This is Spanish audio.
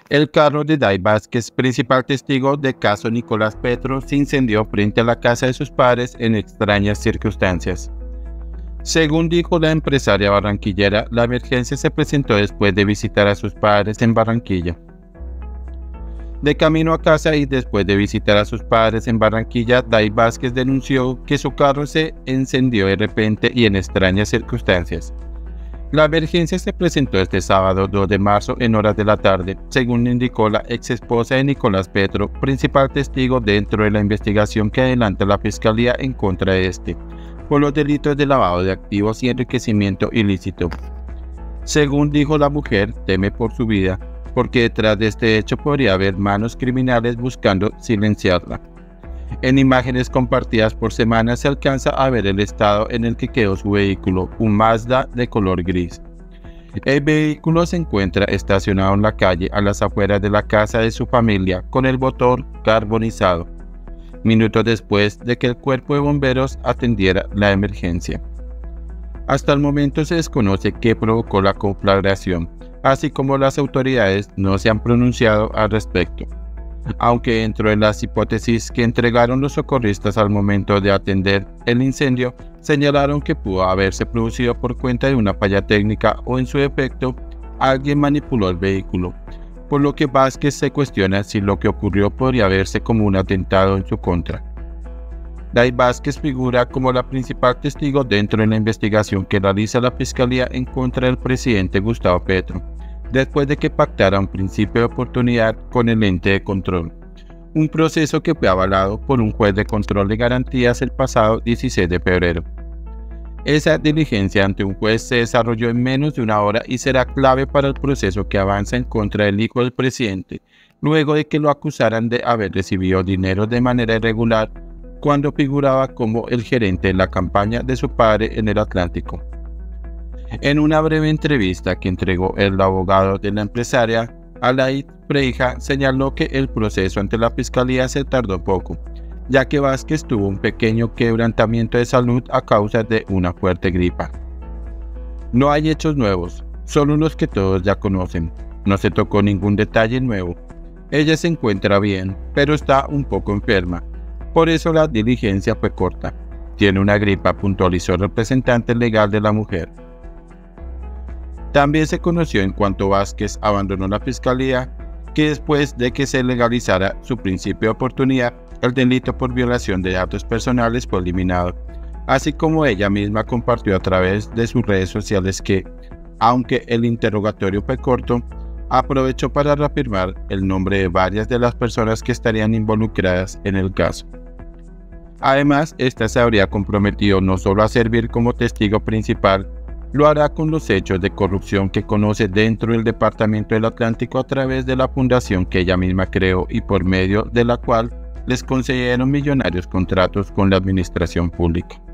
El carro de Day Vázquez, principal testigo del caso Nicolás Petro, se incendió frente a la casa de sus padres en extrañas circunstancias. Según dijo la empresaria barranquillera, la emergencia se presentó después de visitar a sus padres en Barranquilla. De camino a casa y después de visitar a sus padres en Barranquilla, Day Vázquez denunció que su carro se encendió de repente y en extrañas circunstancias. La emergencia se presentó este sábado 2 de marzo en horas de la tarde, según indicó la ex esposa de Nicolás Petro, principal testigo dentro de la investigación que adelanta la Fiscalía en contra de este, por los delitos de lavado de activos y enriquecimiento ilícito. Según dijo la mujer, teme por su vida, porque detrás de este hecho podría haber manos criminales buscando silenciarla. En imágenes compartidas por semanas se alcanza a ver el estado en el que quedó su vehículo, un Mazda de color gris. El vehículo se encuentra estacionado en la calle a las afueras de la casa de su familia con el motor carbonizado, minutos después de que el cuerpo de bomberos atendiera la emergencia. Hasta el momento se desconoce qué provocó la conflagración, así como las autoridades no se han pronunciado al respecto, aunque dentro de las hipótesis que entregaron los socorristas al momento de atender el incendio, señalaron que pudo haberse producido por cuenta de una falla técnica o en su defecto, alguien manipuló el vehículo, por lo que Vázquez se cuestiona si lo que ocurrió podría verse como un atentado en su contra. Day Vázquez figura como la principal testigo dentro de la investigación que realiza la Fiscalía en contra del presidente Gustavo Petro, después de que pactara un principio de oportunidad con el ente de control, un proceso que fue avalado por un juez de control de garantías el pasado 16 de febrero. Esa diligencia ante un juez se desarrolló en menos de una hora y será clave para el proceso que avanza en contra del hijo del presidente, luego de que lo acusaran de haber recibido dinero de manera irregular cuando figuraba como el gerente de la campaña de su padre en el Atlántico. En una breve entrevista que entregó el abogado de la empresaria, Alaid Freija señaló que el proceso ante la Fiscalía se tardó poco, ya que Vázquez tuvo un pequeño quebrantamiento de salud a causa de una fuerte gripa. No hay hechos nuevos, solo los que todos ya conocen. No se tocó ningún detalle nuevo. Ella se encuentra bien, pero está un poco enferma. Por eso la diligencia fue corta. Tiene una gripa, puntualizó el representante legal de la mujer. También se conoció en cuanto Vázquez abandonó la Fiscalía que después de que se legalizara su principio de oportunidad, el delito por violación de datos personales fue eliminado, así como ella misma compartió a través de sus redes sociales que, aunque el interrogatorio fue corto, aprovechó para reafirmar el nombre de varias de las personas que estarían involucradas en el caso. Además, esta se habría comprometido no solo a servir como testigo principal, lo hará con los hechos de corrupción que conoce dentro del Departamento del Atlántico a través de la fundación que ella misma creó y por medio de la cual les concedieron millonarios contratos con la administración pública.